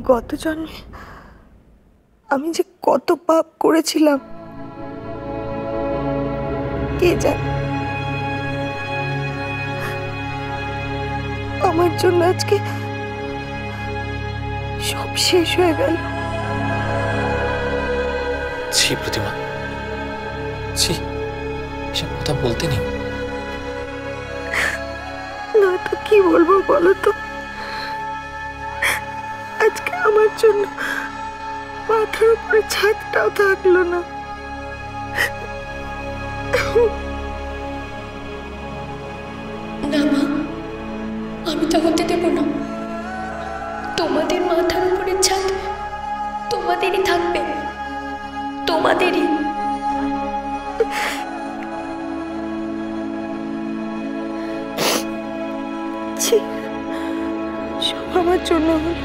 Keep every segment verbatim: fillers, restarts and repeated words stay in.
গত জন্মে আমি যে কত পাপ করেছিলাম কে জানে। আমার জন্য আজকে সব শেষ হয়ে গেল। ছি প্রতিমা, ছি, এসব কথা বলতে নেই। না তো কি বলবো বলো তো। আজকে আমার জন্য মাথার উপরে ছাদটাও থাকলো না। না মা, আমি তা হতে দেব না। তোমাদের মাথার উপরে ছাদ তোমাদেরই থাকবে, তোমাদেরই। সব আমার জন্য হলো।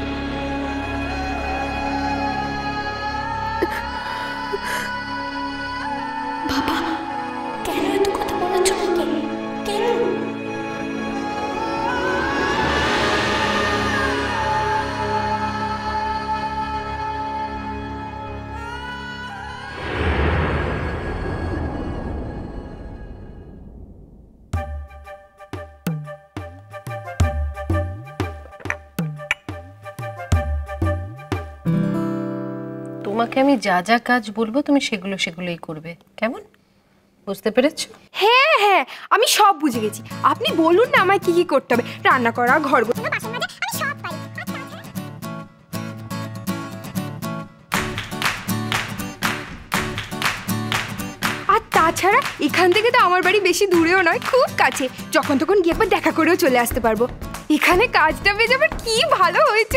বাবা, কেন এত কথা বলাচ্ছ নাকি? কেন? তোমাকে আমি যা যা কাজ বলবো তুমি সেগুলো সেগুলোই করবে, কেমন? বুঝতে পেরেছো? হ্যাঁ হ্যাঁ, আমি সব বুঝে গেছি। আপনি বলুন না আমায় কি কি করতে হবে। রান্না করা, ঘর গোছানো, বাসন মাজা, আমি সব পারি। আর তাছাড়া এখান থেকে তো আমার বাড়ি বেশি দূরেও নয়, খুব কাছে। যখন তখন গিয়ে একবার দেখা করেও চলে আসতে পারবো। এখানে কাজটা পেয়ে যাবে, কি ভালো হয়েছে।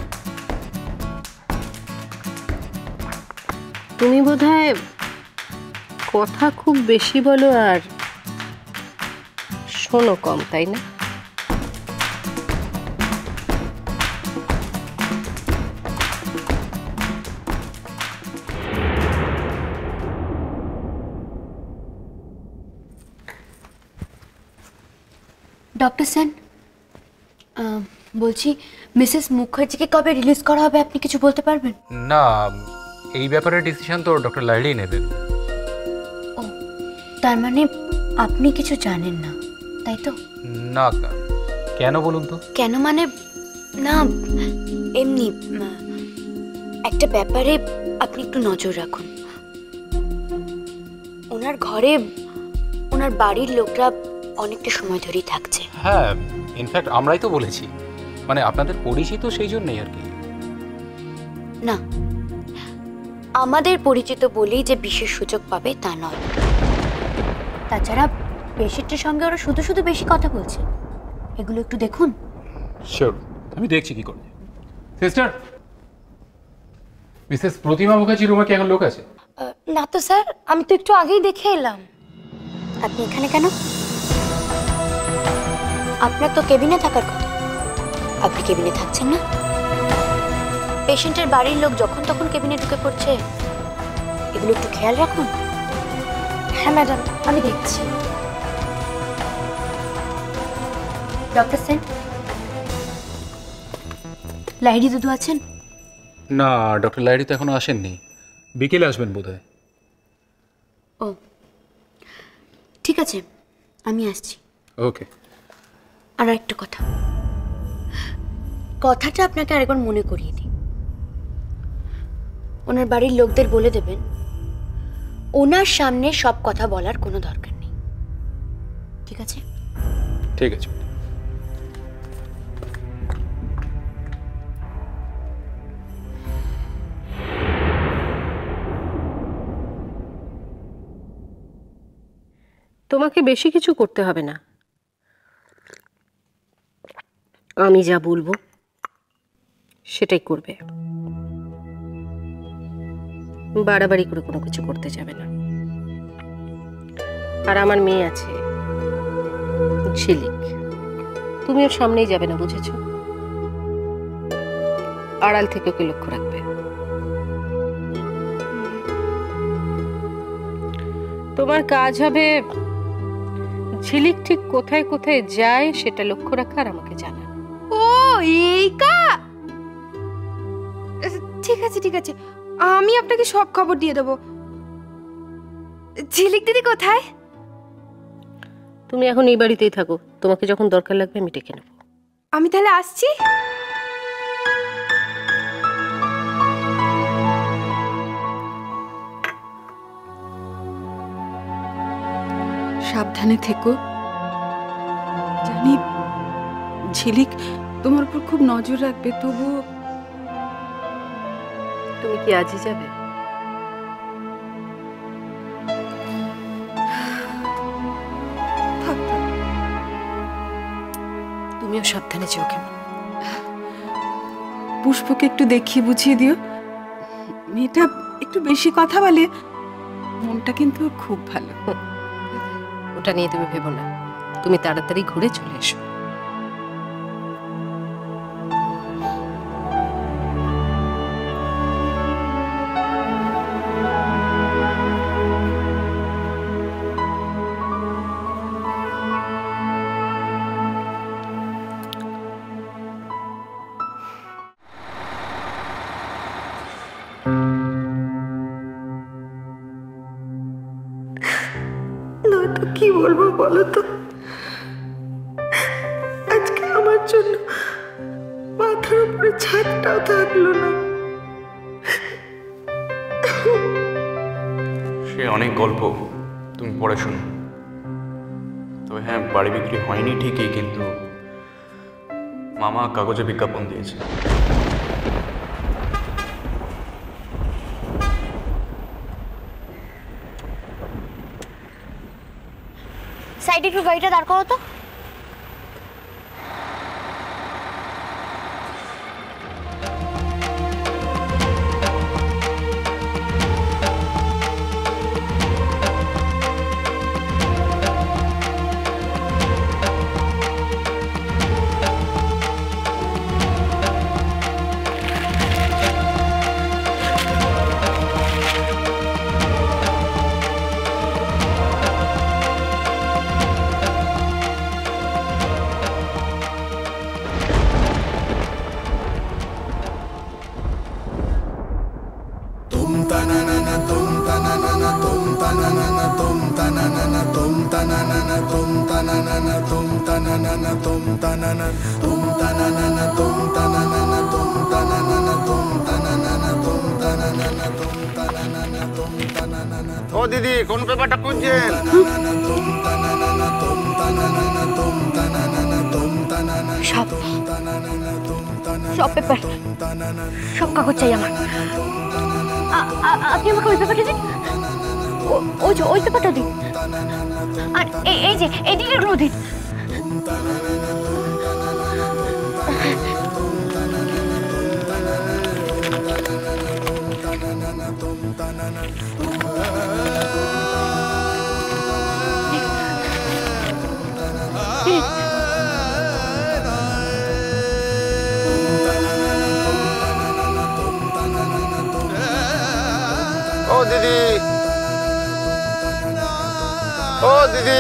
তুমি বোধহয় কথা খুব বেশি বলো আর শোনো কম, তাই না? ডক্টর সেন, বলছি মিসেস মুখার্জিকে কবে রিলিজ করা হবে আপনি কিছু বলতে পারবেন? না, এই ব্যাপারে ডিসিশন তো ডক্টর লাইলি নেবেন। ও, তার মানে আপনি কিছু জানেন না, তাই তো? না, কেন বলুন তো? কেন মানে না, এমনি একটা ব্যাপারে আপনি একটু নজর রাখুন। ওনার ঘরে ওনার বাড়ির লোকরা অনেকটা সময় ধরেই থাকছে। হ্যাঁ, ইনফ্যাক্ট আমরাই তো বলেছি, মানে আপনাদের পরিচিত সেই জন্যই আর কি। না, আমাদের পরিচিত বলেই যে বিশেষ সুযোগ পাবে তা নয়। তাছাড়া পেশেন্টের সঙ্গে ওরা শুধু শুধু বেশি কথা বলছে, এগুলো একটু দেখুন। শিওর, আমি দেখছি কি করে। সিস্টার, মিসেস প্রতিমা মুখার্জি রুমে কি এখন লোক আছে? না তো স্যার, আমি তো একটু আগেই দেখে এলাম। আপনি এখানে কেন? আপনার তো কেবিনে থাকার কথা, আপনি কেবিনে থাকছেন না। পেশেন্টের বাড়ির লোক যখন তখন কেবিনে ঢুকে পড়ছে, এগুলো একটু খেয়াল রাখুন। হ্যাঁ ম্যাডাম, আমি দেখছি। ডক্টর সেন, লাইরি দুদু আছেন? না, ডক্টর লাইরি তো এখনো আসেননি, বিকেলে আসবেন বোধহয়। ও ঠিক আছে, আমি আসছি। ওকে। আর একটা কথা, কথাটা আপনাকে আরেকবার মনে করিয়ে দিই। ওনার বাড়ির লোকদের বলে দেবেন ওনার সামনে সব কথা বলার কোনো দরকার নেই, ঠিক আছে? ঠিক আছে। তোমাকে বেশি কিছু করতে হবে না, আমি যা বলবো সেটাই করবে। বাড়াবাড়ি করে কোনো কিছু করতে যাবে না। আর আমার মেয়ে আছে ঝিলিক, তুমি ওর সামনেই যাবে না, বুঝেছো? আড়াল থেকে ওকে লক্ষ্য রাখবে। তোমার কাজ হবে ঝিলিক ঠিক কোথায় কোথায় যায় সেটা লক্ষ্য রাখা আর আমাকে জানানো। ও এই কা ঠিক আছে ঠিক আছে, আমি আপনাকে সব খবর দিয়ে দেবো। ঝিলিক দিদি কোথায়? তুমি এখন এই বাড়িতেই থাকো, তোমাকে যখন দরকার লাগবে আমি ডেকে নেবো। আমি তাহলে আসছি। সাবধানে থেকো। জানি ঝিলিক তোমার উপর খুব নজর রাখবে, তবুও তুমি কি আজই যাবে? থাক থাক। তুমিও সাবধানে যেও কেমন। পুষ্পকে একটু দেখিয়ে বুঝিয়ে দিও, মেয়েটা একটু বেশি কথা বলে, মনটা কিন্তু খুব ভালো। ওটা নিয়ে তুমি ভেবো না, তুমি তাড়াতাড়ি ঘুরে চলে এসো। নয়তো কি বলবো বলো তো, আজকে আমার জন্য মাথার উপরে ছাদটাও থাকলো না। সে অনেক গল্প, তুমি পড়ে শোনো। তবে হ্যাঁ, বাড়ি বিক্রি হয়নি ঠিকই, কিন্তু মামা কাগজে বিজ্ঞাপন দিয়েছে। সাইডে একটু গাড়িটা দাঁড় করো তো। ও দিদি, কোন পেপারটা খুঁজছেন? সব সব পেপার, সব কাগজ চাই আমার। আ- আ- আপনি আমাকে ওই পেপারটা দিন, ও- ওই যে ওই পেপারটা দিন, আর এই- এই যে এদিকে এগুলো দিন। ও দিদি, ও দিদি,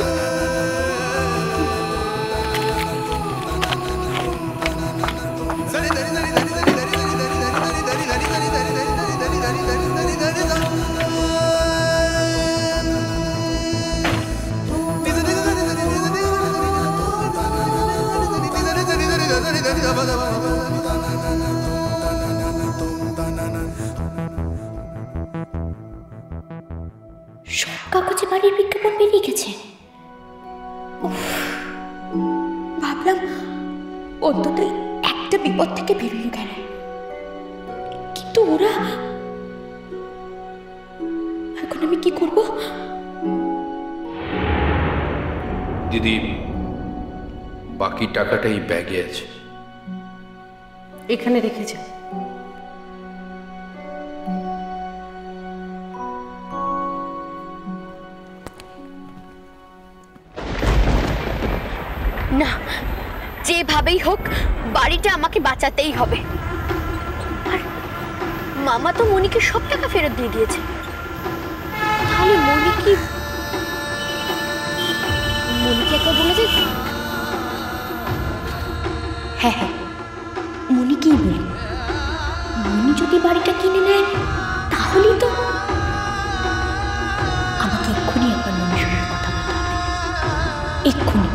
সব কাগজে বাড়ির বিজ্ঞাপন বেরিয়ে গেছে। উফ, ভাবলাম অন্তত একটা বিপদ থেকে বেরোলো কেন, কিন্তু ওরা, এখন আমি কি করব? দিদি, বাকি টাকাটা এই ব্যাগে আছে। এখানে রেখেছে। না, যেভাবেই হোক বাড়িটা আমাকে বাঁচাতেই হবে। আর মামা তো মনিকে সব টাকা ফেরত দিয়ে দিয়েছে, তাহলে মনি কি মনিকে একবার বলে যাই? হ্যাঁ হ্যাঁ, মনিকেই বলি। মনি যদি যদি বাড়িটা কিনে নেয় তাহলেই তো। আমাকে এক্ষুনি একবার মনের সঙ্গে কথা বলতে হবে, এক্ষুনি।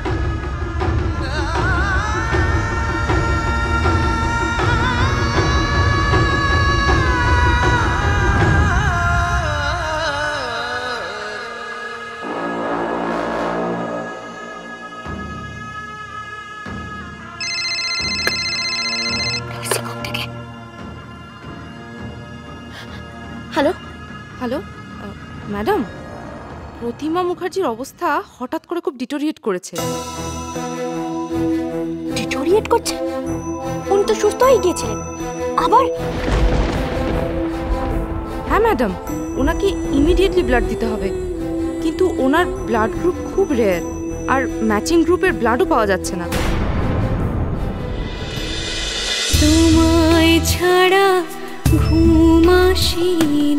হ্যালো হ্যালো ম্যাডাম, প্রতিমা মুখার্জির অবস্থা হঠাৎ করে খুব ডিটোরিয়েট করেছে। ডিটোরিয়েট করছে? উনি তো সুস্থ হয়ে গিয়েছিলেন, আবার? হ্যাঁ ম্যাডাম, ওনাকে ইমিডিয়েটলি ব্লাড দিতে হবে, কিন্তু ওনার ব্লাড গ্রুপ খুব রেয়ার, আর ম্যাচিং গ্রুপের ব্লাডও পাওয়া যাচ্ছে না। তোমায় ছাড়া ঘুম আসে